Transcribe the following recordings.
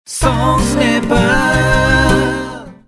Songs Nepal.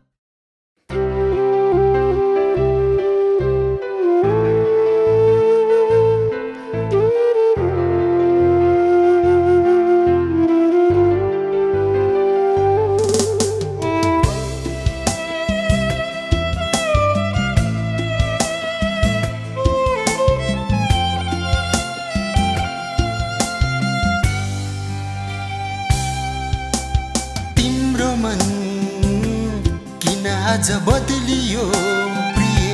मन किन आज बदलियो प्रिय,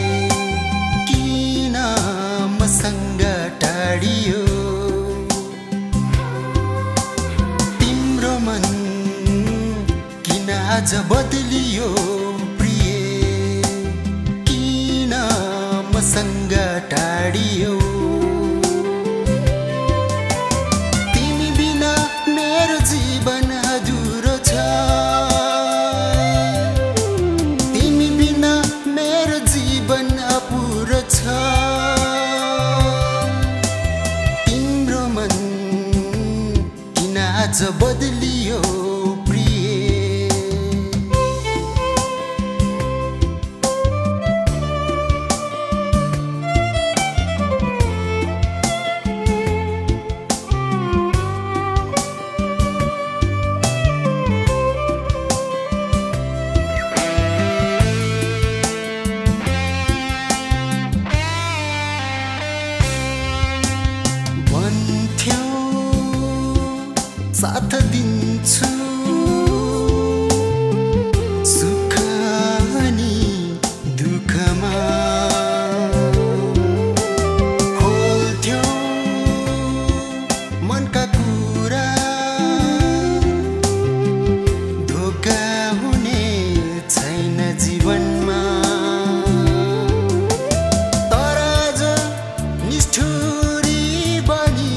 किन मसँग टाढियो। तिम्रो मन किन आज बदलियो प्रिय, किन मसँग टाढियो। तिमी बिना मेरो जीवन अधुरो छ, तिमी बिना मेरो जीवन अपुरो छ। तिम्रो मन किन आज बदलियो प्रिय। साथ दिन्छु सुख अनि दुःखमा, खोल्थ्यौ मनका कुरा, धोका हुने छैन जीवनमा। तर आज निष्ठुरी बनी,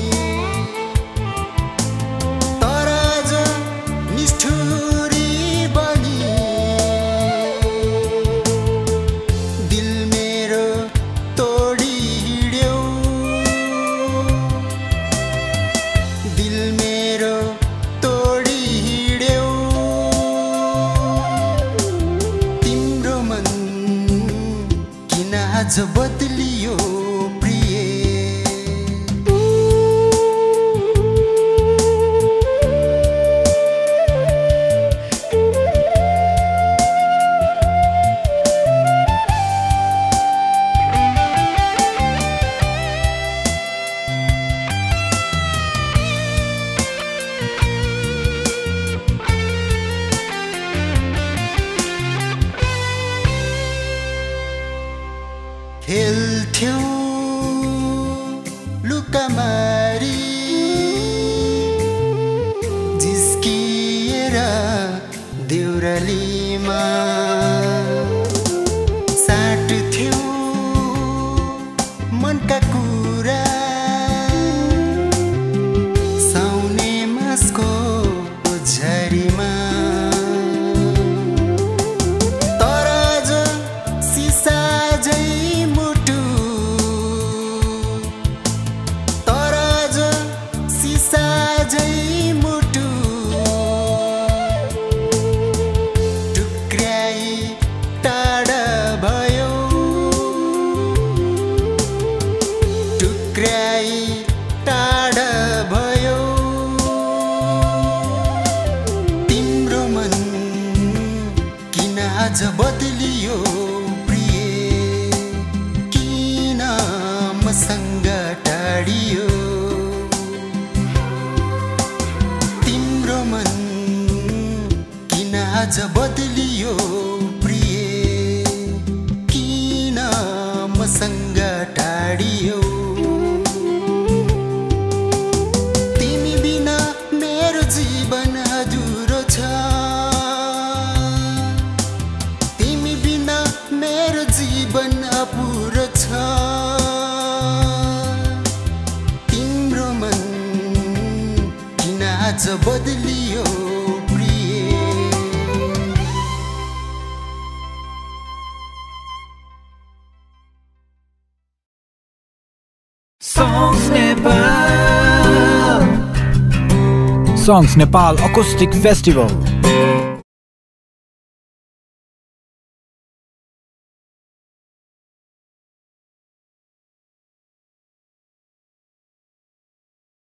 आज बदलियो प्रिय। खेल्थ्यौ लुकामारी, जिस्किएर देउरालीमा, साट्थ्यौ मनका कुरा, साउने मासको झरीमा। तर आज सिसा झै साझै मुटु, टुक्र्याई टाढा भयो, टुक्र्याई टाढा भयो। तिम्रो मन किन आज बदलियो प्रिय, किन मसँग टाढियो। मन किन आज बदलियो प्रिय, किन मसँग टाढियो। तिमी बिना मेरो जीवन अधुरो छ, तिमी बिना मेरो जीवन अपुरो छ। तिम्रो मन किन आज बदलियो प्रिय। Songs Nepal. Songs Nepal Acoustic Festival.